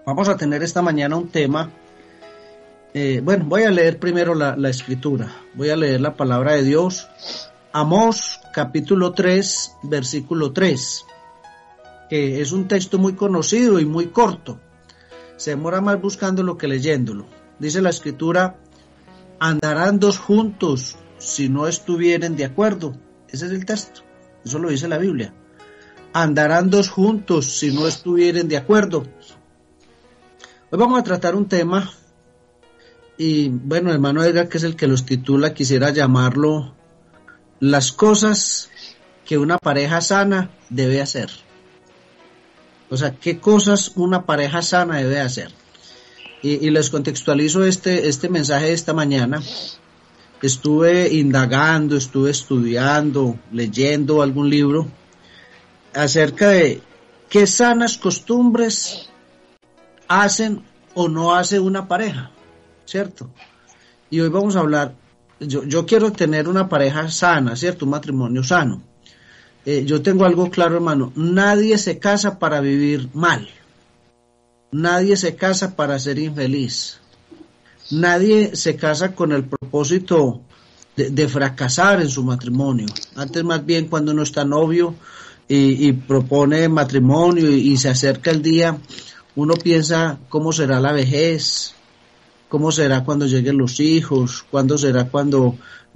Vamos a tener esta mañana un tema. Voy a leer primero la escritura. Voy a leer la palabra de Dios. Amós, capítulo 3, versículo 3, que es un texto muy conocido y muy corto. Se demora más buscándolo que leyéndolo. Dice la escritura: andarán dos juntos si no estuvieren de acuerdo. Ese es el texto. Eso lo dice la Biblia. Andarán dos juntos si no estuvieren de acuerdo. Hoy vamos a tratar un tema, y bueno, hermano Edgar, que es el que los titula, quisiera llamarlo las cosas que una pareja sana debe hacer. O sea, ¿qué cosas una pareja sana debe hacer? Y les contextualizo este mensaje de esta mañana. Estuve indagando, estuve estudiando, leyendo algún libro acerca de qué sanas costumbres hacen o no hace una pareja, ¿cierto? Y hoy vamos a hablar, yo quiero tener una pareja sana, ¿cierto? Un matrimonio sano. Yo tengo algo claro, hermano: nadie se casa para vivir mal, nadie se casa para ser infeliz, nadie se casa con el propósito de fracasar en su matrimonio. Antes, más bien, cuando uno está novio y propone matrimonio y se acerca el día, uno piensa cómo será la vejez, cómo será cuando lleguen los hijos, cuándo será cuando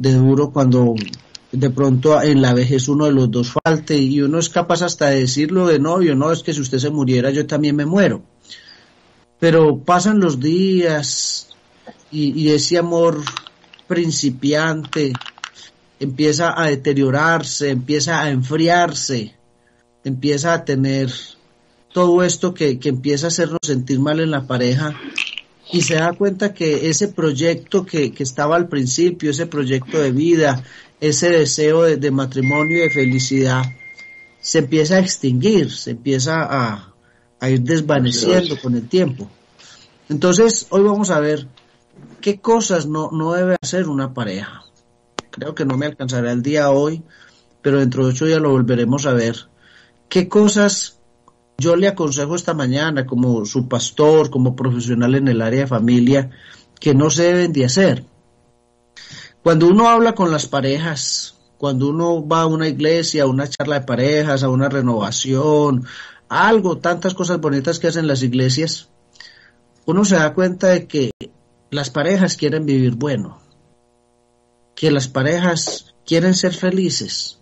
de pronto en la vejez uno de los dos falte, y uno es capaz hasta de decirlo de novio: no, es que si usted se muriera yo también me muero. Pero pasan los días y ese amor principiante empieza a deteriorarse, empieza a enfriarse, empieza a tener todo esto que empieza a hacernos sentir mal en la pareja, y se da cuenta que ese proyecto que estaba al principio, ese proyecto de vida, ese deseo de matrimonio y de felicidad, se empieza a extinguir, se empieza a ir desvaneciendo con el tiempo. Entonces, hoy vamos a ver qué cosas no debe hacer una pareja. Creo que no me alcanzará el día hoy, pero dentro de 8 días lo volveremos a ver. ¿Qué cosas yo le aconsejo esta mañana como su pastor, como profesional en el área de familia, que no se deben de hacer? Cuando uno habla con las parejas, cuando uno va a una iglesia, a una charla de parejas, a una renovación, a algo, tantas cosas bonitas que hacen las iglesias, uno se da cuenta de que las parejas quieren vivir bueno, que las parejas quieren ser felices,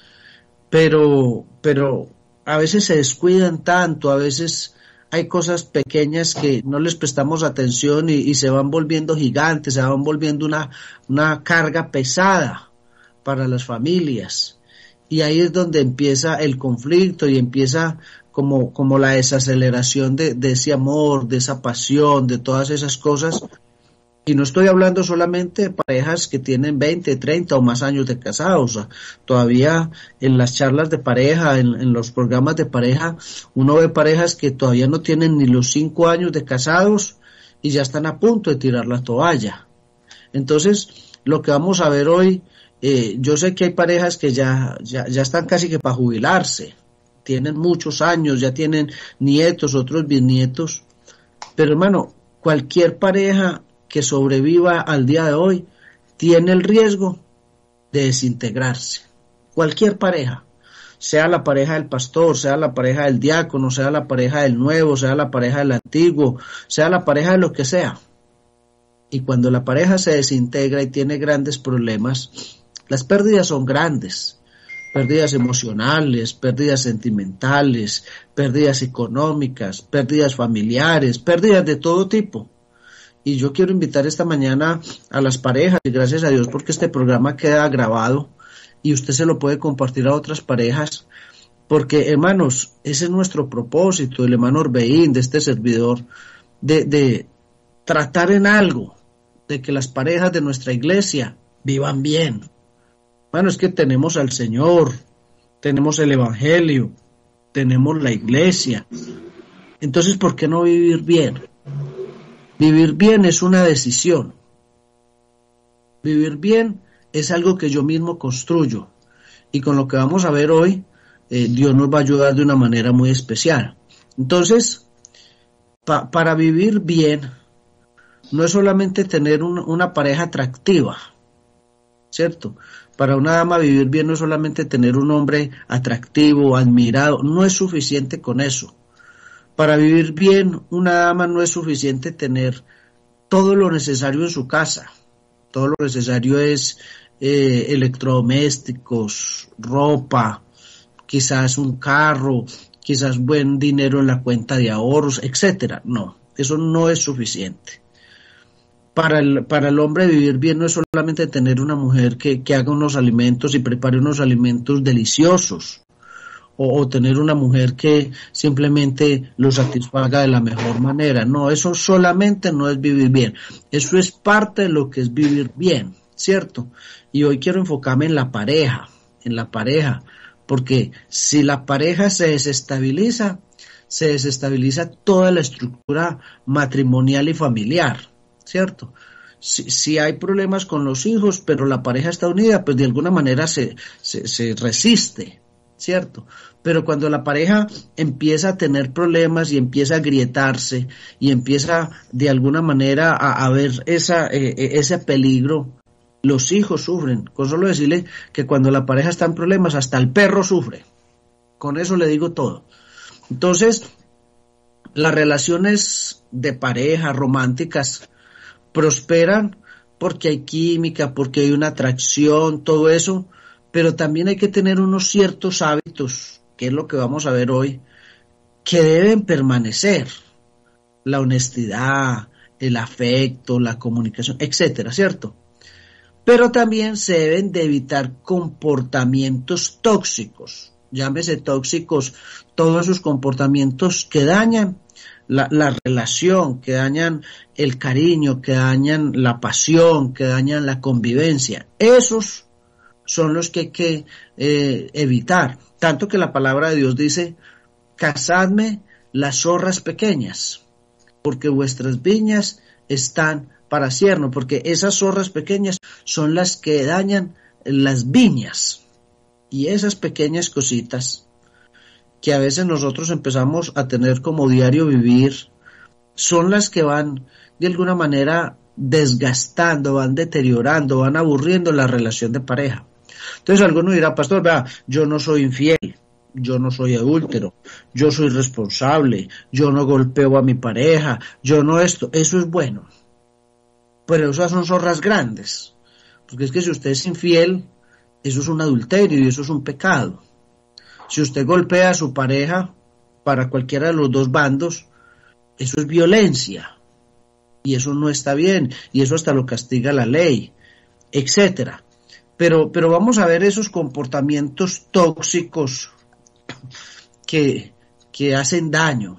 pero a veces se descuidan tanto, a veces hay cosas pequeñas que no les prestamos atención y se van volviendo gigantes, se van volviendo una carga pesada para las familias. Y ahí es donde empieza el conflicto y empieza como la desaceleración de ese amor, de esa pasión, de todas esas cosas. Y no estoy hablando solamente de parejas que tienen 20, 30 o más años de casados. O sea, todavía en las charlas de pareja, en los programas de pareja, uno ve parejas que todavía no tienen ni los 5 años de casados y ya están a punto de tirar la toalla. Entonces, lo que vamos a ver hoy, yo sé que hay parejas que ya están casi que para jubilarse, tienen muchos años, ya tienen nietos, otros bisnietos, pero hermano, cualquier pareja que sobreviva al día de hoy tiene el riesgo de desintegrarse. Cualquier pareja, sea la pareja del pastor, sea la pareja del diácono, sea la pareja del nuevo, sea la pareja del antiguo, sea la pareja de lo que sea. Y cuando la pareja se desintegra y tiene grandes problemas, las pérdidas son grandes. Pérdidas emocionales, pérdidas sentimentales, pérdidas económicas, pérdidas familiares, pérdidas de todo tipo. Y yo quiero invitar esta mañana a las parejas, y gracias a Dios porque este programa queda grabado y usted se lo puede compartir a otras parejas, porque hermanos, ese es nuestro propósito, el hermano Orbeín, de este servidor, de tratar en algo, de que las parejas de nuestra iglesia vivan bien. Bueno, es que tenemos al Señor, tenemos el Evangelio, tenemos la iglesia. Entonces, ¿por qué no vivir bien? Vivir bien es una decisión. Vivir bien es algo que yo mismo construyo. Y con lo que vamos a ver hoy, Dios nos va a ayudar de una manera muy especial. Entonces, Para vivir bien, no es solamente tener una pareja atractiva, ¿cierto? Para una dama vivir bien no es solamente tener un hombre atractivo, admirado, no es suficiente con eso. Para vivir bien, una dama no es suficiente tener todo lo necesario en su casa. Todo lo necesario es electrodomésticos, ropa, quizás un carro, quizás buen dinero en la cuenta de ahorros, etcétera. No, eso no es suficiente. Para el hombre vivir bien no es solamente tener una mujer que haga unos alimentos y prepare unos alimentos deliciosos, o tener una mujer que simplemente lo satisfaga de la mejor manera. No, eso solamente no es vivir bien. Eso es parte de lo que es vivir bien, ¿cierto? Y hoy quiero enfocarme en la pareja, porque si la pareja se desestabiliza toda la estructura matrimonial y familiar, ¿cierto? Si hay problemas con los hijos, pero la pareja está unida, pues de alguna manera se resiste, ¿cierto? Pero cuando la pareja empieza a tener problemas y empieza a agrietarse y empieza de alguna manera a ver ese peligro, los hijos sufren. Con solo decirle que cuando la pareja está en problemas, hasta el perro sufre. Con eso le digo todo. Entonces, las relaciones de pareja románticas prosperan porque hay química, porque hay una atracción, todo eso, pero también hay que tener unos ciertos hábitos, que es lo que vamos a ver hoy, que deben permanecer: la honestidad, el afecto, la comunicación, etcétera, ¿cierto? Pero también se deben de evitar comportamientos tóxicos, llámese tóxicos, todos esos comportamientos que dañan la relación, que dañan el cariño, que dañan la pasión, que dañan la convivencia. Esos son los que hay que evitar. Tanto que la palabra de Dios dice: cazadme las zorras pequeñas, porque vuestras viñas están para cierne, porque esas zorras pequeñas son las que dañan las viñas. Y esas pequeñas cositas que a veces nosotros empezamos a tener como diario vivir, son las que van de alguna manera desgastando, van deteriorando, van aburriendo la relación de pareja. Entonces alguno dirá: pastor, vea, yo no soy infiel, yo no soy adúltero, yo soy responsable, yo no golpeo a mi pareja, yo no esto. Eso es bueno, pero esas son zorras grandes, porque es que si usted es infiel, eso es un adulterio y eso es un pecado. Si usted golpea a su pareja, para cualquiera de los dos bandos, eso es violencia, y eso no está bien, y eso hasta lo castiga la ley, etcétera. Pero vamos a ver esos comportamientos tóxicos que hacen daño,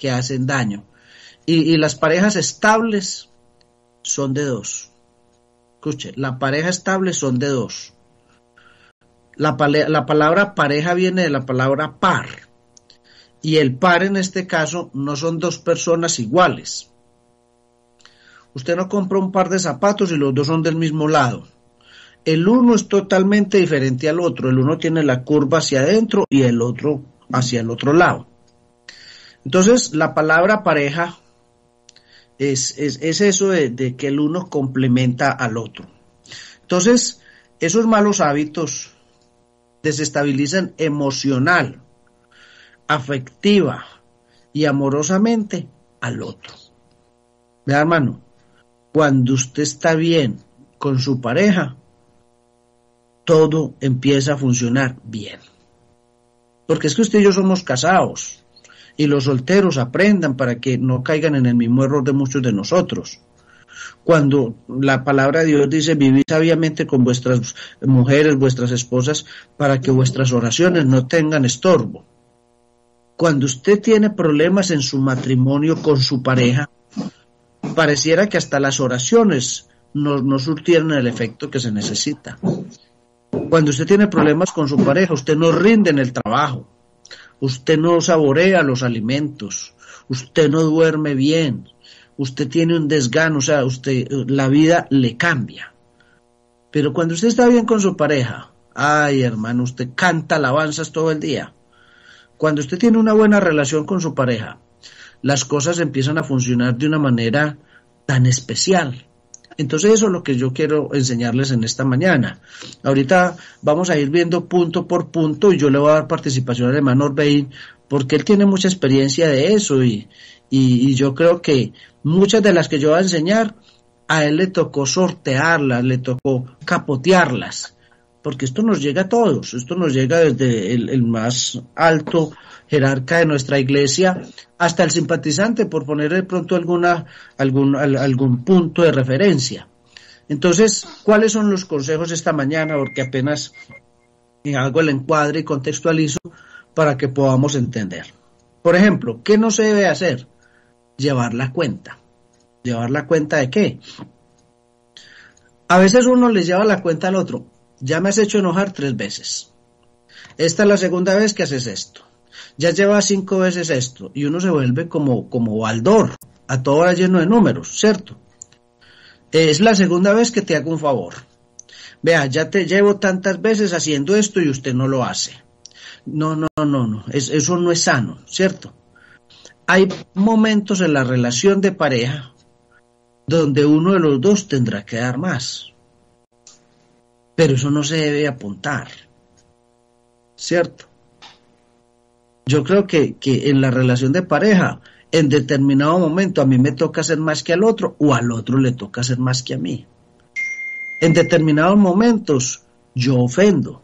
Y las parejas estables son de dos. Escuche, la pareja estable son de dos. La palabra pareja viene de la palabra par, y el par en este caso no son dos personas iguales. Usted no compra un par de zapatos y los dos son del mismo lado. El uno es totalmente diferente al otro. El uno tiene la curva hacia adentro y el otro hacia el otro lado. Entonces, la palabra pareja es eso de que el uno complementa al otro. Entonces, esos malos hábitos desestabilizan emocional, afectiva y amorosamente al otro. Vea, hermano, cuando usted está bien con su pareja, todo empieza a funcionar bien. Porque es que usted y yo somos casados, y los solteros aprendan para que no caigan en el mismo error de muchos de nosotros. Cuando la palabra de Dios dice: vivid sabiamente con vuestras mujeres, vuestras esposas, para que vuestras oraciones no tengan estorbo. Cuando usted tiene problemas en su matrimonio con su pareja, pareciera que hasta las oraciones no surtieron el efecto que se necesita. Cuando usted tiene problemas con su pareja, usted no rinde en el trabajo, usted no saborea los alimentos, usted no duerme bien, usted tiene un desgano, o sea, la vida le cambia. Pero cuando usted está bien con su pareja, ay, hermano, usted canta alabanzas todo el día. Cuando usted tiene una buena relación con su pareja, las cosas empiezan a funcionar de una manera tan especial. Entonces eso es lo que yo quiero enseñarles en esta mañana. Ahorita vamos a ir viendo punto por punto y yo le voy a dar participación al hermano Orbein porque él tiene mucha experiencia de eso y yo creo que muchas de las que yo voy a enseñar a él le tocó sortearlas, le tocó capotearlas, porque esto nos llega a todos, esto nos llega desde el más alto jerarca de nuestra iglesia hasta el simpatizante, por poner de pronto algún punto de referencia. Entonces, ¿cuáles son los consejos esta mañana? Porque apenas hago el encuadre y contextualizo para que podamos entender. Por ejemplo, ¿qué no se debe hacer? Llevar la cuenta. ¿Llevar la cuenta de qué? A veces uno le lleva la cuenta al otro. Ya me has hecho enojar 3 veces. Esta es la segunda vez que haces esto. Ya llevas 5 veces esto. Y uno se vuelve como baldor. A todo hora lleno de números, ¿cierto? Es la segunda vez que te hago un favor. Vea, ya te llevo tantas veces haciendo esto y usted no lo hace. No. Eso no es sano, ¿cierto? Hay momentos en la relación de pareja donde uno de los dos tendrá que dar más. Pero eso no se debe apuntar, ¿cierto? Yo creo que en la relación de pareja, en determinado momento a mí me toca hacer más que al otro o al otro le toca hacer más que a mí. En determinados momentos yo ofendo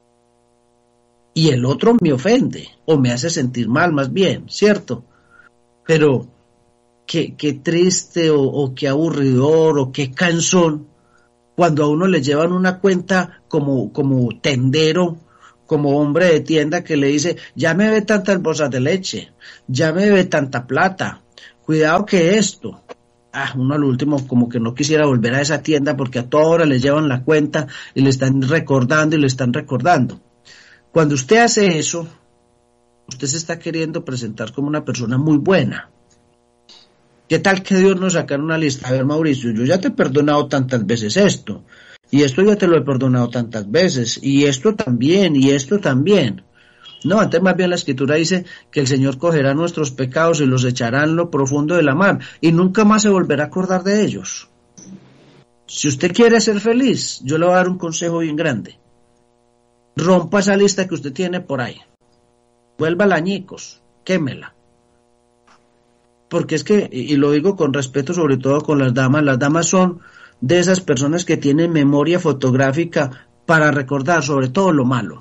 y el otro me ofende o me hace sentir mal más bien, ¿cierto? Pero qué triste o qué aburridor o qué cansón cuando a uno le llevan una cuenta como tendero, como hombre de tienda que le dice, ya me ve tantas bolsas de leche, ya me ve tanta plata, cuidado que esto. Uno al último como que no quisiera volver a esa tienda porque a toda hora le llevan la cuenta y le están recordando y le están recordando. Cuando usted hace eso, usted se está queriendo presentar como una persona muy buena. ¿Qué tal que Dios nos sacara una lista? A ver, Mauricio, yo ya te he perdonado tantas veces esto, y esto ya te lo he perdonado tantas veces, y esto también, y esto también. No, antes más bien la Escritura dice que el Señor cogerá nuestros pecados y los echará en lo profundo de la mar, y nunca más se volverá a acordar de ellos. Si usted quiere ser feliz, yo le voy a dar un consejo bien grande. Rompa esa lista que usted tiene por ahí. Vuélvala añicos, quémela. Porque es que, y lo digo con respeto sobre todo con las damas son de esas personas que tienen memoria fotográfica para recordar sobre todo lo malo.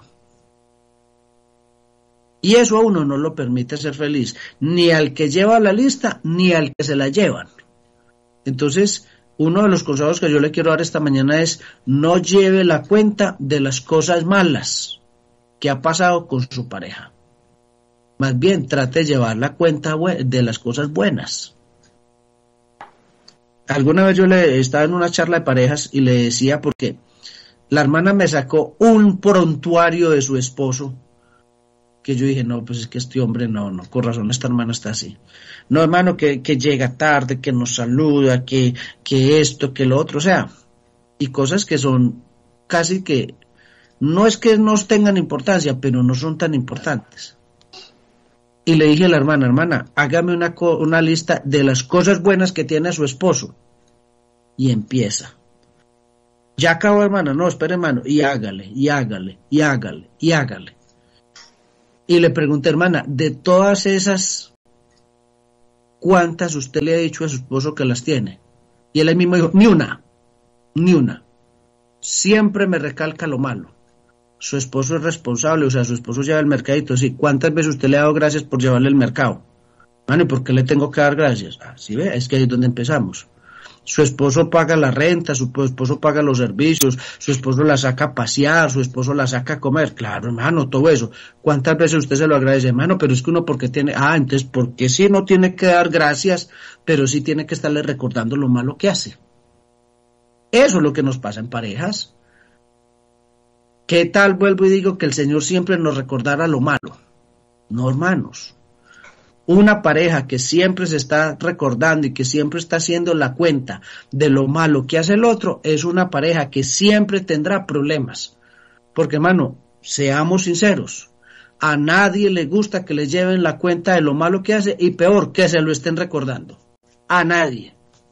Y eso a uno no lo permite ser feliz, ni al que lleva la lista, ni al que se la llevan. Entonces, uno de los consejos que yo le quiero dar esta mañana es, no lleve la cuenta de las cosas malas que ha pasado con su pareja. Más bien, trate de llevar la cuenta de las cosas buenas. Alguna vez yo estaba en una charla de parejas y le decía, porque la hermana me sacó un prontuario de su esposo, que yo dije, no, pues es que este hombre no, con razón esta hermana está así. No, hermano, que llega tarde, que nos saluda, que esto, que lo otro, o sea, y cosas que son casi que, no es que no tengan importancia, pero no son tan importantes. Y le dije a la hermana, hágame una lista de las cosas buenas que tiene su esposo. Y empieza. Ya acabó, hermana, no, espere, hermano, y hágale. Y le pregunté, hermana, de todas esas, ¿cuántas usted le ha dicho a su esposo que las tiene? Y él mismo dijo, ni una. Siempre me recalca lo malo. Su esposo es responsable, o sea, su esposo lleva el mercadito, sí. ¿Cuántas veces usted le ha dado gracias por llevarle el mercado? Mano, ¿y por qué le tengo que dar gracias? ¿Sí ve? Es que ahí es donde empezamos. Su esposo paga la renta, su esposo paga los servicios, su esposo la saca a pasear, su esposo la saca a comer. Claro, hermano, todo eso. ¿Cuántas veces usted se lo agradece, hermano? Pero es que uno porque tiene... entonces, ¿por qué sí no tiene que dar gracias, pero sí tiene que estarle recordando lo malo que hace? Eso es lo que nos pasa en parejas. ¿Qué tal, vuelvo y digo, que el Señor siempre nos recordara lo malo? No, hermanos. Una pareja que siempre se está recordando y que siempre está haciendo la cuenta de lo malo que hace el otro, es una pareja que siempre tendrá problemas. Porque, hermano, seamos sinceros, A nadie le gusta que le lleven la cuenta de lo malo que hace y peor, que se lo estén recordando. A nadie.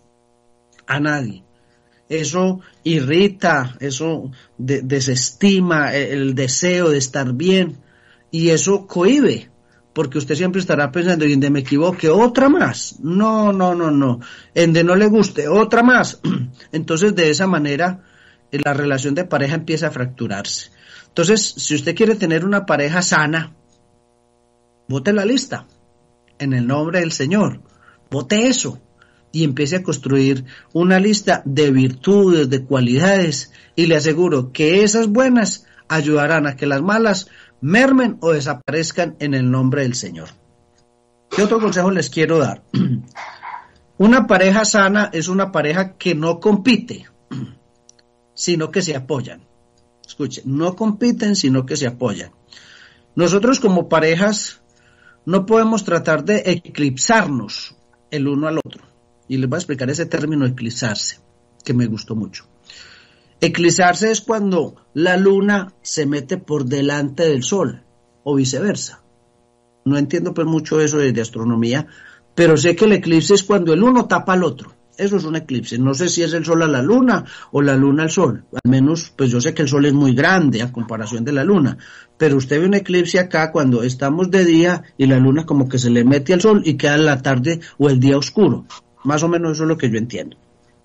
A nadie. Eso irrita, eso desestima el deseo de estar bien y eso cohíbe, porque usted siempre estará pensando, y en de me equivoque, otra más. No. En de no le guste, otra más. Entonces, de esa manera, la relación de pareja empieza a fracturarse. Entonces, si usted quiere tener una pareja sana, bote la lista en el nombre del Señor, bote eso y empiece a construir una lista de virtudes, de cualidades, y le aseguro que esas buenas ayudarán a que las malas mermen o desaparezcan en el nombre del Señor. ¿Qué otro consejo les quiero dar? Una pareja sana es una pareja que no compite, sino que se apoyan. Escuchen, no compiten, sino que se apoyan. Nosotros como parejas no podemos tratar de eclipsarnos el uno al otro. Y les voy a explicar ese término eclipsarse, que me gustó mucho. Eclipsarse es cuando la luna se mete por delante del sol, o viceversa. No entiendo pues mucho eso de astronomía, pero sé que el eclipse es cuando el uno tapa al otro. Eso es un eclipse. No sé si es el sol a la luna o la luna al sol. Al menos, pues yo sé que el sol es muy grande a comparación de la luna. Pero usted ve un eclipse acá cuando estamos de día y la luna como que se le mete al sol y queda la tarde o el día oscuro. Más o menos eso es lo que yo entiendo.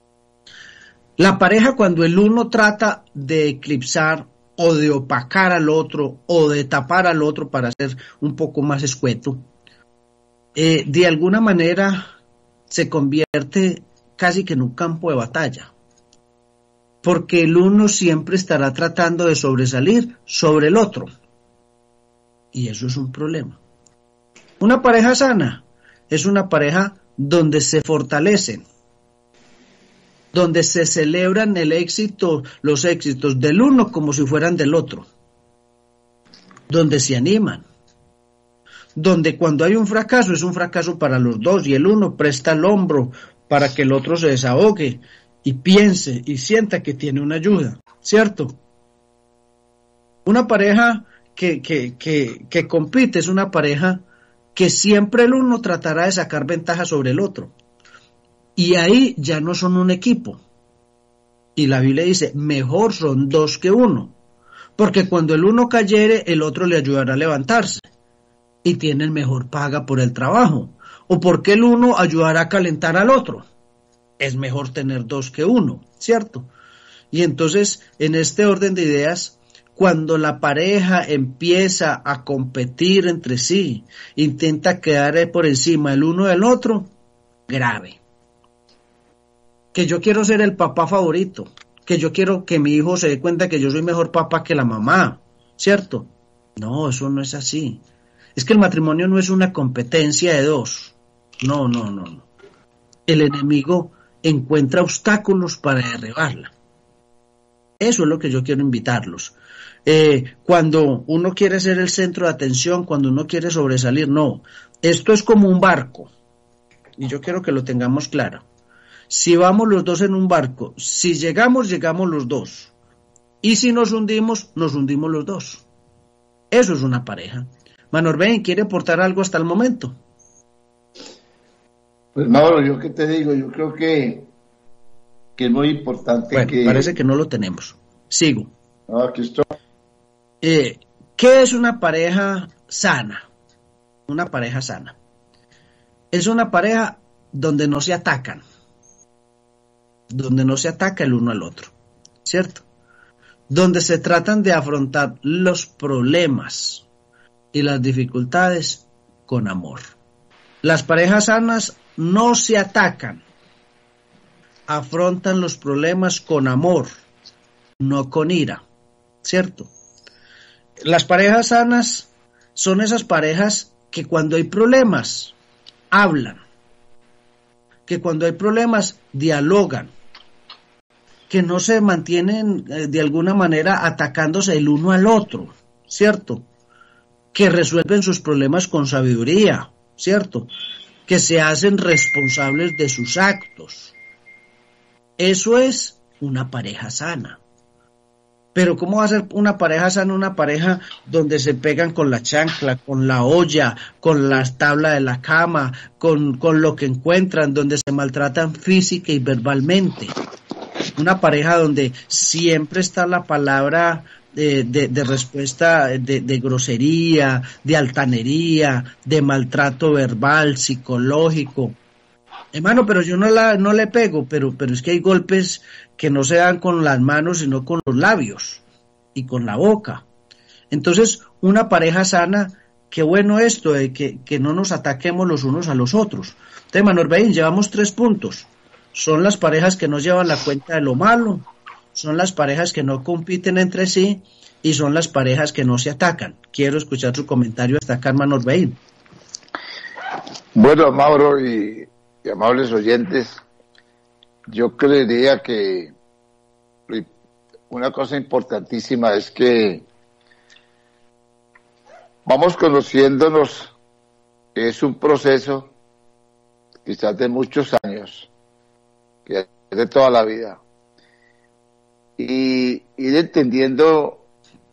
La pareja, cuando el uno trata de eclipsar o de opacar al otro o de tapar al otro para ser un poco más escueto, de alguna manera se convierte casi que en un campo de batalla, porque el uno siempre estará tratando de sobresalir sobre el otro, y eso es un problema. Una pareja sana es una pareja donde se fortalecen, donde se celebran los éxitos del uno como si fueran del otro, donde se animan, donde cuando hay un fracaso es un fracaso para los dos y el uno presta el hombro para que el otro se desahogue y piense y sienta que tiene una ayuda, ¿cierto? Una pareja que compite es una pareja que siempre el uno tratará de sacar ventaja sobre el otro. Y ahí ya no son un equipo. Y la Biblia dice, mejor son dos que uno. Porque cuando el uno cayere, el otro le ayudará a levantarse. Y tienen mejor paga por el trabajo. O porque el uno ayudará a calentar al otro. Es mejor tener dos que uno, ¿cierto? Y entonces, en este orden de ideas, cuando la pareja empieza a competir entre sí, intenta quedar por encima el uno del otro, grave. Que yo quiero ser el papá favorito, que yo quiero que mi hijo se dé cuenta que yo soy mejor papá que la mamá, ¿cierto? No, eso no es así. Es que el matrimonio no es una competencia de dos. No. El enemigo encuentra obstáculos para derribarla. Eso es lo que yo quiero invitarlos. Cuando uno quiere ser el centro de atención, cuando uno quiere sobresalir, no. Esto es como un barco. Y yo quiero que lo tengamos claro. Si vamos los dos en un barco, si llegamos los dos. Y si nos hundimos los dos. Eso es una pareja. Manorben, ¿quiere aportar algo hasta el momento? Pues Mauro, yo qué te digo, yo creo que es muy importante. Bueno, parece que no lo tenemos. Sigo. Aquí estoy. ¿Qué es una pareja sana? Una pareja sana. Es una pareja donde no se atacan. Donde no se ataca el uno al otro. ¿Cierto? Donde se tratan de afrontar los problemas y las dificultades con amor. Las parejas sanas no se atacan. Afrontan los problemas con amor, no con ira, ¿cierto? Las parejas sanas son esas parejas que cuando hay problemas, hablan, que cuando hay problemas, dialogan, que no se mantienen de alguna manera atacándose el uno al otro, ¿cierto? Que resuelven sus problemas con sabiduría, ¿cierto? Que se hacen responsables de sus actos. Eso es una pareja sana. Pero ¿cómo va a ser una pareja sana, una pareja donde se pegan con la chancla, con la olla, con la tabla de la cama, con lo que encuentran, donde se maltratan física y verbalmente? Una pareja donde siempre está la palabra de respuesta de grosería, de altanería, de maltrato verbal, psicológico. Hermano, pero yo no le pego, pero es que hay golpes que no se dan con las manos, sino con los labios y con la boca. Entonces, una pareja sana, qué bueno esto de que no nos ataquemos los unos a los otros. Entonces, Manuel Beín, llevamos 3 puntos. Son las parejas que no llevan la cuenta de lo malo, son las parejas que no compiten entre sí y son las parejas que no se atacan. Quiero escuchar su comentario hasta acá, Manuel Beín. Bueno, Mauro y amables oyentes, yo creería que una cosa importantísima es que vamos conociéndonos, es un proceso quizás de muchos años, que es de toda la vida, y ir entendiendo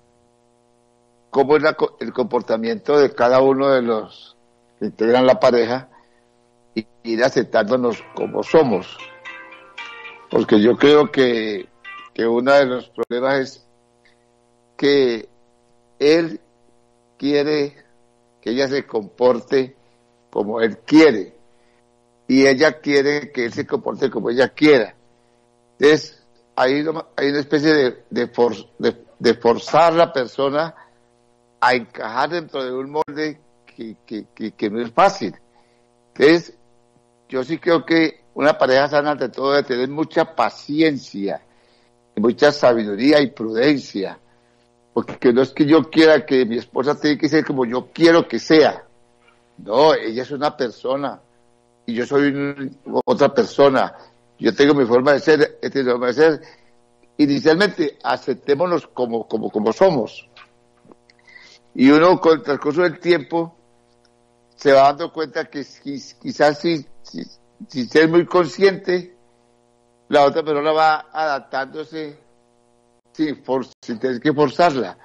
cómo es el comportamiento de cada uno de los que integran la pareja, y ir aceptándonos como somos, porque yo creo que uno de los problemas es que él quiere que ella se comporte como él quiere y ella quiere que él se comporte como ella quiera. Entonces hay una especie de forzar a la persona a encajar dentro de un molde que no es fácil. Entonces yo sí creo que una pareja sana ante todo debe tener mucha paciencia, mucha sabiduría y prudencia, porque no es que yo quiera que mi esposa tenga que ser como yo quiero que sea. No, ella es una persona y yo soy otra persona. Yo tengo mi forma de ser, esta es mi forma de ser. Inicialmente aceptémonos como somos, y uno con el transcurso del tiempo se va dando cuenta que quizás sin ser muy consciente, la otra persona va adaptándose sin tener que forzarla.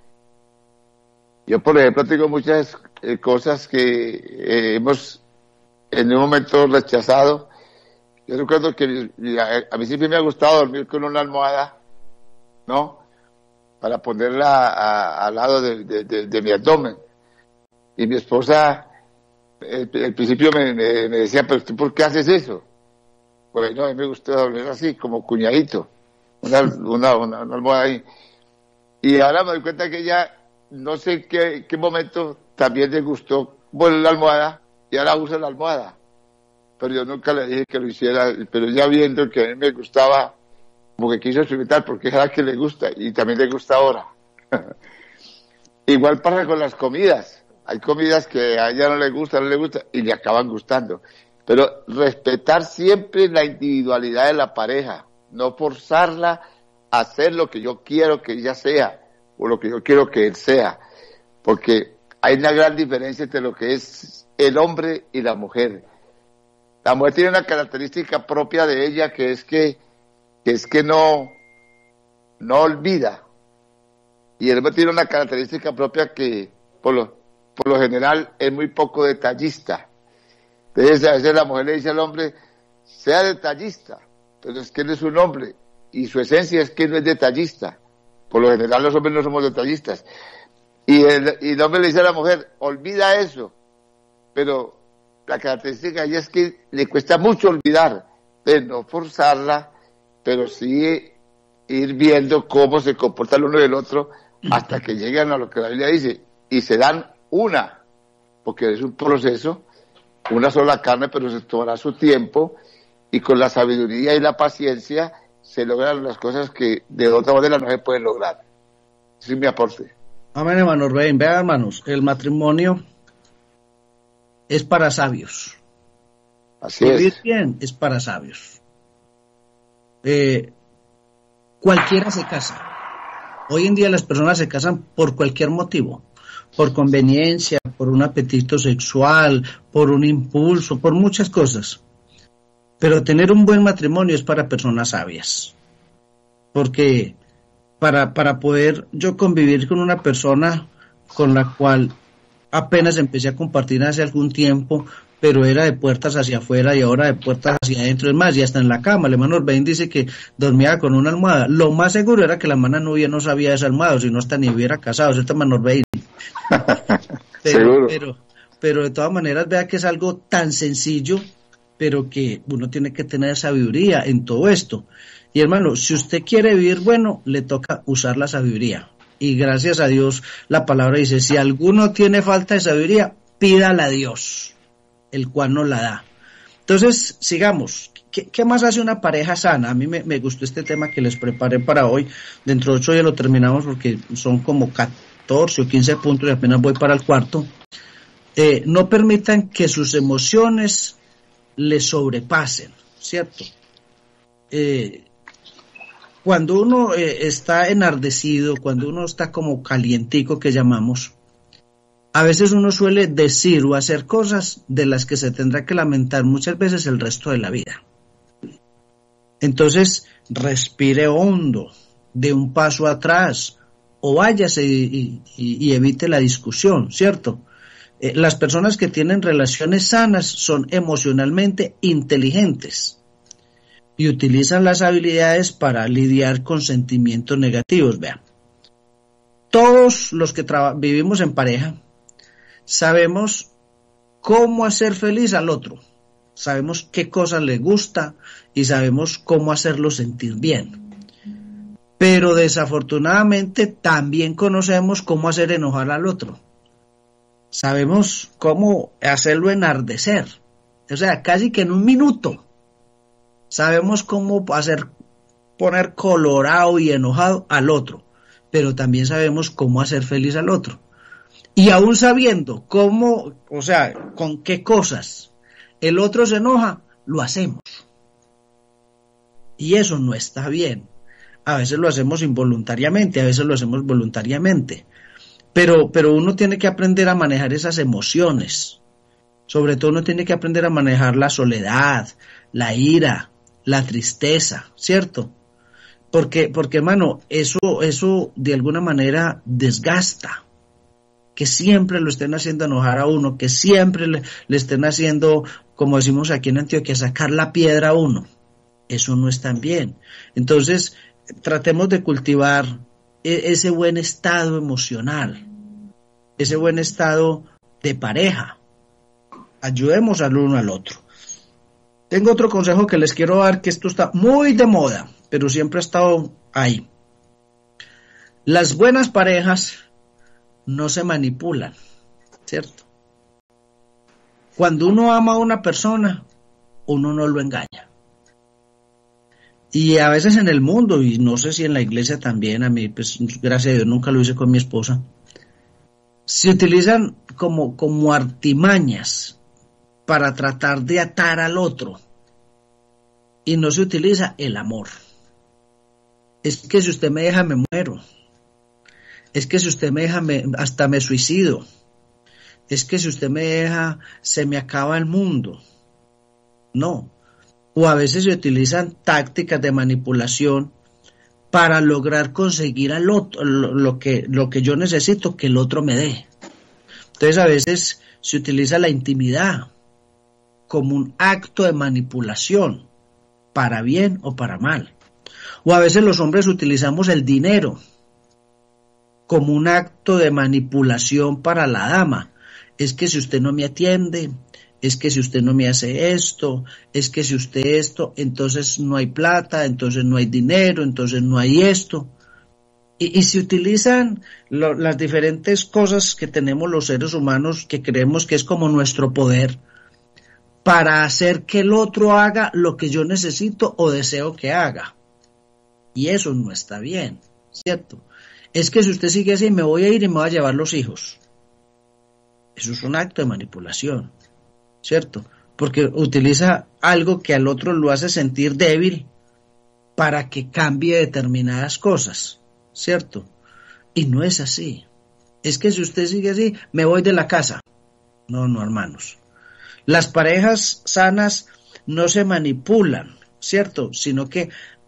Yo, por ejemplo, tengo muchas cosas que hemos en un momento rechazado. Yo recuerdo que a mí siempre me ha gustado dormir con una almohada, ¿no?, para ponerla al lado de mi abdomen. Y mi esposa, al principio me decía, pero ¿tú por qué haces eso? Bueno, a mí me gusta dormir así, como cuñadito, una almohada ahí. Y ahora me doy cuenta que ella, no sé qué momento, también le gustó la almohada, y ahora usa la almohada. Pero yo nunca le dije que lo hiciera, pero ya viendo que a mí me gustaba, como que quiso experimentar, porque es la que le gusta, y también le gusta ahora. Igual pasa con las comidas. Hay comidas que a ella no le gusta, y le acaban gustando. Pero respetar siempre la individualidad de la pareja, no forzarla a hacer lo que yo quiero que ella sea, o lo que yo quiero que él sea, porque hay una gran diferencia entre lo que es el hombre y la mujer. La mujer tiene una característica propia de ella, que es que no olvida, y el hombre tiene una característica propia que por lo general es muy poco detallista. Entonces a veces la mujer le dice al hombre, sea detallista, pero es que él es un hombre y su esencia es que no es detallista. Por lo general los hombres no somos detallistas. Y el hombre le dice a la mujer, olvida eso, pero la característica de ella es que le cuesta mucho olvidar, de no forzarla, pero sí ir viendo cómo se comporta el uno y el otro hasta que llegan a lo que la Biblia dice, y se dan una, porque es un proceso, una sola carne, pero se tomará su tiempo, y con la sabiduría y la paciencia se logran las cosas que de otra manera no se pueden lograr. Ese es mi aporte. Amén, hermanos. Vean, hermanos, el matrimonio es para sabios. Así Vivir es. bien es para sabios. Cualquiera se casa. Hoy en día las personas se casan por cualquier motivo, por conveniencia, por un apetito sexual, por un impulso, por muchas cosas. Pero tener un buen matrimonio es para personas sabias, porque para poder yo convivir con una persona con la cual apenas empecé a compartir hace algún tiempo, pero era de puertas hacia afuera y ahora de puertas hacia adentro. Es más, y hasta en la cama, el hermano Orbein dice que dormía con una almohada. Lo más seguro era que la hermana novia no sabía de esa almohada, si no hasta ni hubiera casado, ¿cierto, hermano Orbein? Seguro. Pero de todas maneras, vea que es algo tan sencillo, pero que uno tiene que tener sabiduría en todo esto. Y hermano, si usted quiere vivir bueno, le toca usar la sabiduría. Y gracias a Dios, la palabra dice, si alguno tiene falta de sabiduría, pídala a Dios, el cual nos la da. Entonces, sigamos. ¿Qué más hace una pareja sana? A mí me gustó este tema que les preparé para hoy. Dentro de 8 días lo terminamos porque son como 14 o 15 puntos y apenas voy para el cuarto. No permitan que sus emociones les sobrepasen, ¿cierto? Cuando uno está enardecido, cuando uno está como calientico que llamamos, a veces uno suele decir o hacer cosas de las que se tendrá que lamentar muchas veces el resto de la vida. Entonces, respire hondo, dé un paso atrás o váyase y evite la discusión, ¿cierto? Las personas que tienen relaciones sanas son emocionalmente inteligentes y utilizan las habilidades para lidiar con sentimientos negativos. Vean, todos los que vivimos en pareja sabemos cómo hacer feliz al otro, sabemos qué cosas le gusta y sabemos cómo hacerlo sentir bien. Pero desafortunadamente también conocemos cómo hacer enojar al otro. Sabemos cómo hacerlo enardecer. O sea, casi que en un minuto sabemos cómo poner colorado y enojado al otro. Pero también sabemos cómo hacer feliz al otro. Y aún sabiendo cómo, o sea, con qué cosas el otro se enoja, lo hacemos. Y eso no está bien. A veces lo hacemos involuntariamente, a veces lo hacemos voluntariamente. Pero uno tiene que aprender a manejar esas emociones. Sobre todo uno tiene que aprender a manejar la soledad, la ira, la tristeza, ¿cierto? Porque hermano, eso de alguna manera desgasta. Que siempre lo estén haciendo enojar a uno, que siempre le estén haciendo, como decimos aquí en Antioquia, sacar la piedra a uno. Eso no es tan bien. Entonces, tratemos de cultivar ese buen estado emocional, ese buen estado de pareja. Ayudemos al uno al otro. Tengo otro consejo que les quiero dar, que esto está muy de moda, pero siempre ha estado ahí. Las buenas parejas no se manipulan, ¿cierto? Cuando uno ama a una persona, uno no lo engaña. Y a veces en el mundo, y no sé si en la iglesia también, a mí, pues gracias a Dios nunca lo hice con mi esposa, se utilizan como artimañas para tratar de atar al otro. Y no se utiliza el amor. Es que si usted me deja, me muero. Es que si usted me deja, hasta me suicido. Es que si usted me deja, se me acaba el mundo. No. O a veces se utilizan tácticas de manipulación para lograr conseguir al otro, lo que yo necesito que el otro me dé. Entonces a veces se utiliza la intimidad como un acto de manipulación, para bien o para mal. O a veces los hombres utilizamos el dinero como un acto de manipulación para la dama. Es que si usted no me atiende, es que si usted no me hace esto, es que si usted esto, entonces no hay plata, entonces no hay dinero, entonces no hay esto. Y se utilizan las diferentes cosas que tenemos los seres humanos, que creemos que es como nuestro poder, para hacer que el otro haga lo que yo necesito o deseo que haga. Y eso no está bien, ¿cierto? Es que si usted sigue así, me voy a ir y me voy a llevar los hijos. Eso es un acto de manipulación, ¿cierto? Porque utiliza algo que al otro lo hace sentir débil para que cambie determinadas cosas, ¿cierto? Y no es así. Es que si usted sigue así, me voy de la casa. No, hermanos. Las parejas sanas no se manipulan, ¿cierto? Sino que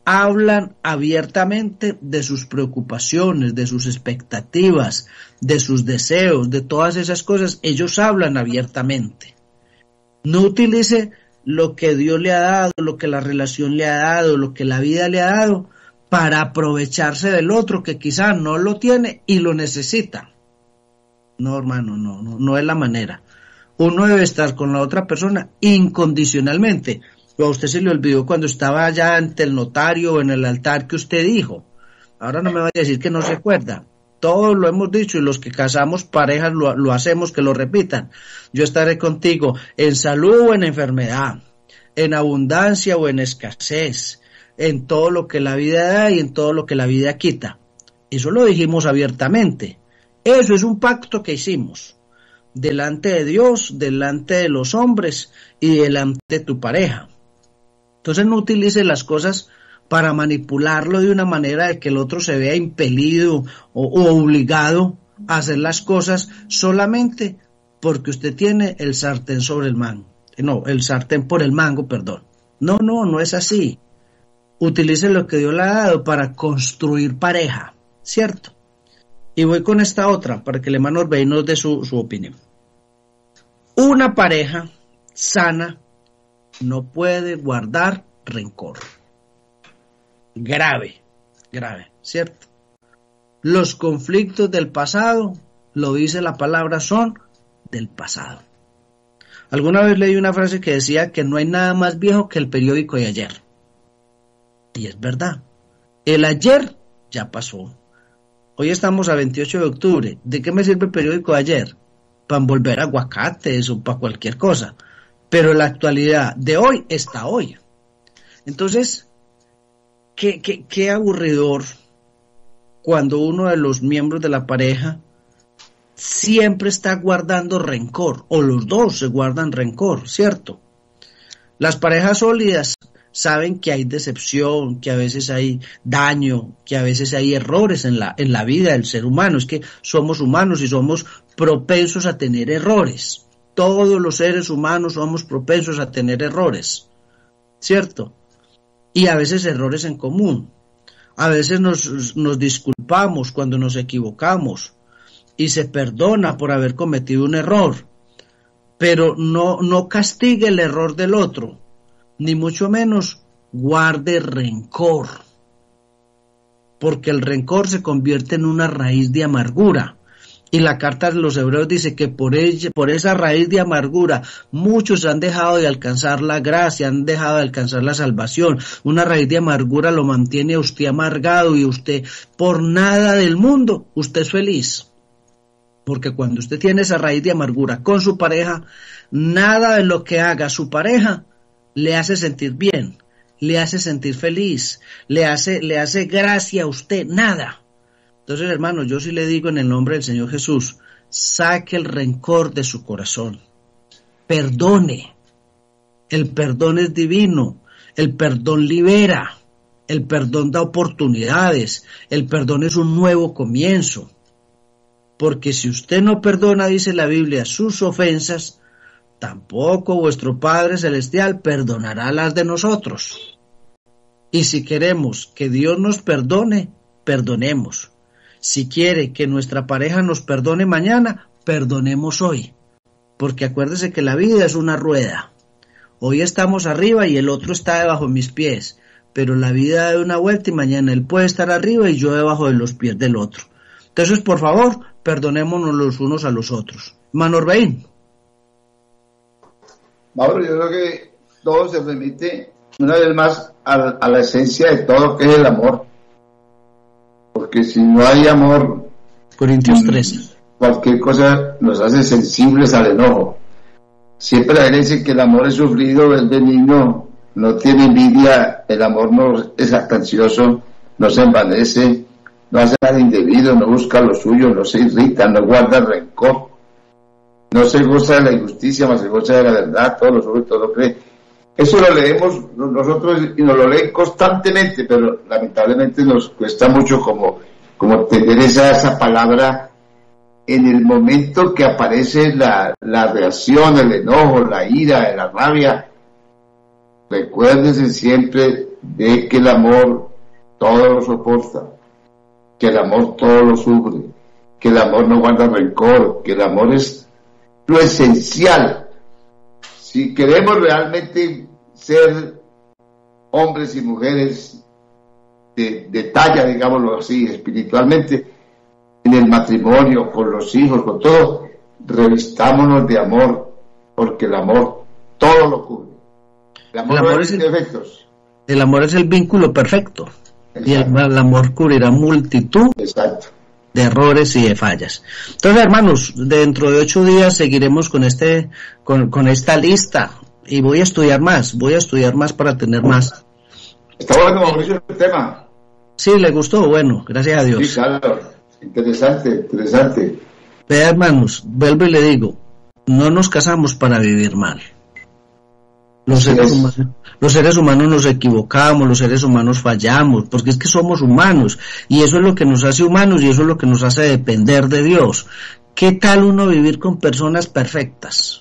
hablan abiertamente de sus preocupaciones, de sus expectativas, de sus deseos, de todas esas cosas. Ellos hablan abiertamente. No utilice lo que Dios le ha dado, lo que la relación le ha dado, lo que la vida le ha dado, para aprovecharse del otro que quizá no lo tiene y lo necesita. No, hermano, no es la manera. Uno debe estar con la otra persona incondicionalmente. O a usted se le olvidó cuando estaba allá ante el notario o en el altar que usted dijo. Ahora no me vaya a decir que no se acuerda. Todos lo hemos dicho y los que casamos parejas lo hacemos, que lo repitan. Yo estaré contigo en salud o en enfermedad, en abundancia o en escasez, en todo lo que la vida da y en todo lo que la vida quita. Eso lo dijimos abiertamente. Eso es un pacto que hicimos delante de Dios, delante de los hombres y delante de tu pareja. Entonces no utilice las cosas para manipularlo de una manera de que el otro se vea impelido o obligado a hacer las cosas solamente porque usted tiene el sartén sobre el mango. No, el sartén por el mango, perdón. No es así. Utilice lo que Dios le ha dado para construir pareja, ¿cierto? Y voy con esta otra para que el hermano Orbey nos dé su opinión. Una pareja sana no puede guardar rencor. Grave, ¿cierto? Los conflictos del pasado, lo dice la palabra, son del pasado. Alguna vez leí una frase que decía que no hay nada más viejo que el periódico de ayer. Y es verdad. El ayer ya pasó. Hoy estamos a 28 de octubre. ¿De qué me sirve el periódico de ayer? Para envolver aguacates o para cualquier cosa. Pero la actualidad de hoy está hoy. Entonces, qué aburridor cuando uno de los miembros de la pareja siempre está guardando rencor, o los dos se guardan rencor, ¿cierto? Las parejas sólidas saben que hay decepción, que a veces hay daño, que a veces hay errores en la vida del ser humano. Es que somos humanos y somos propensos a tener errores. Todos los seres humanos somos propensos a tener errores, ¿cierto? Y a veces errores en común. A veces nos disculpamos cuando nos equivocamos y se perdona por haber cometido un error, pero no castigue el error del otro, ni mucho menos guarde rencor, porque el rencor se convierte en una raíz de amargura. Y la carta de los Hebreos dice que por esa raíz de amargura muchos han dejado de alcanzar la gracia, han dejado de alcanzar la salvación. Una raíz de amargura lo mantiene a usted amargado y usted por nada del mundo, usted es feliz. Porque cuando usted tiene esa raíz de amargura con su pareja, nada de lo que haga su pareja le hace sentir bien, le hace sentir feliz, le hace gracia a usted, nada. Entonces, hermano, yo sí le digo en el nombre del Señor Jesús, saque el rencor de su corazón, perdone. El perdón es divino, el perdón libera, el perdón da oportunidades, el perdón es un nuevo comienzo. Porque si usted no perdona, dice la Biblia, sus ofensas, tampoco vuestro Padre Celestial perdonará las de nosotros. Y si queremos que Dios nos perdone, perdonemos. Si quiere que nuestra pareja nos perdone mañana, perdonemos hoy. Porque acuérdese que la vida es una rueda. Hoy estamos arriba y el otro está debajo de mis pies. Pero la vida da una vuelta y mañana él puede estar arriba y yo debajo de los pies del otro. Entonces, por favor, perdonémonos los unos a los otros. Hermano Orbey. Mauro, yo creo que todo se remite una vez más a la esencia de todo, que es el amor. Porque si no hay amor, Corintios 13, cualquier cosa nos hace sensibles al enojo. Siempre la gente dice que el amor es sufrido, es benigno, no tiene envidia, el amor no es jactancioso, no se envanece, no hace nada indebido, no busca lo suyo, no se irrita, no guarda rencor, no se goza de la injusticia, más se goza de la verdad, todo lo sube, todo lo cree. Eso lo leemos nosotros y nos lo leen constantemente, pero lamentablemente nos cuesta mucho como tener esa palabra en el momento que aparece la reacción, el enojo, la ira, la rabia. recuérdese siempre de que el amor todo lo soporta, que el amor todo lo sufre, que el amor no guarda rencor, que el amor es lo esencial. Si queremos realmente ser hombres y mujeres de talla, digámoslo así, espiritualmente, en el matrimonio, con los hijos, con todo, revistámonos de amor, porque el amor todo lo cubre. El amor no tiene defectos. El amor es el vínculo perfecto. Exacto. Y el amor cubrirá multitud Exacto. de errores y de fallas. Entonces, hermanos, dentro de 8 días seguiremos con esta lista, y voy a estudiar más para tener más. Está bueno, Mauricio, el tema. Sí, le gustó, bueno, gracias a Dios. Sí, claro, interesante. Vea, hermanos, vuelvo y le digo, no nos casamos para vivir mal. Los seres humanos nos equivocamos, los seres humanos fallamos, porque es que somos humanos, y eso es lo que nos hace humanos, y eso es lo que nos hace depender de Dios. ¿Qué tal uno vivir con personas perfectas?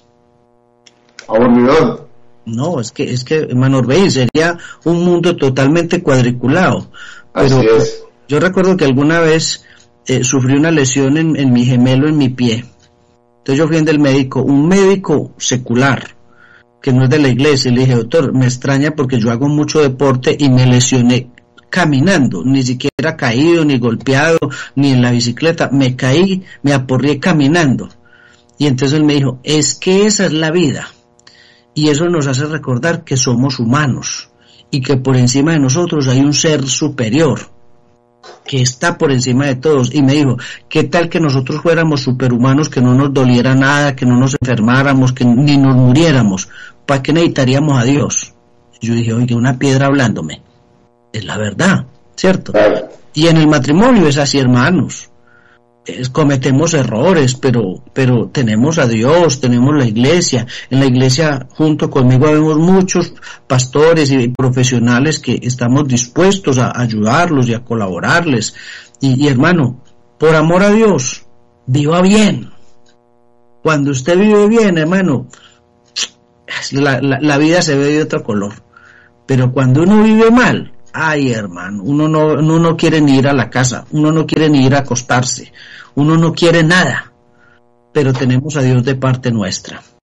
Aburridor. No, es que hermano Orbey, sería un mundo totalmente cuadriculado. Pero así es. Yo recuerdo que alguna vez sufrí una lesión en mi gemelo, en mi pie. Entonces yo fui del médico, un médico secular, que no es de la iglesia, y le dije: doctor, me extraña porque yo hago mucho deporte y me lesioné caminando, ni siquiera caído, ni golpeado, ni en la bicicleta, me caí, me aporrié caminando. Y entonces él me dijo: es que esa es la vida, y eso nos hace recordar que somos humanos, y que por encima de nosotros hay un ser superior, que está por encima de todos. Y me dijo: ¿qué tal que nosotros fuéramos superhumanos, que no nos doliera nada, que no nos enfermáramos, que ni nos muriéramos? ¿Para qué necesitaríamos a Dios? Y yo dije: oye, una piedra hablándome. Es la verdad, ¿cierto? Claro. Y en el matrimonio es así, hermanos. Cometemos errores, pero tenemos a Dios, tenemos la iglesia. En la iglesia, junto conmigo, vemos muchos pastores y profesionales que estamos dispuestos a ayudarlos y a colaborarles. Y hermano, por amor a Dios, viva bien. Cuando usted vive bien, hermano, la vida se ve de otro color. Pero cuando uno vive mal, ay, hermano, uno no quiere ni ir a la casa, uno no quiere ni ir a acostarse, uno no quiere nada, pero tenemos a Dios de parte nuestra.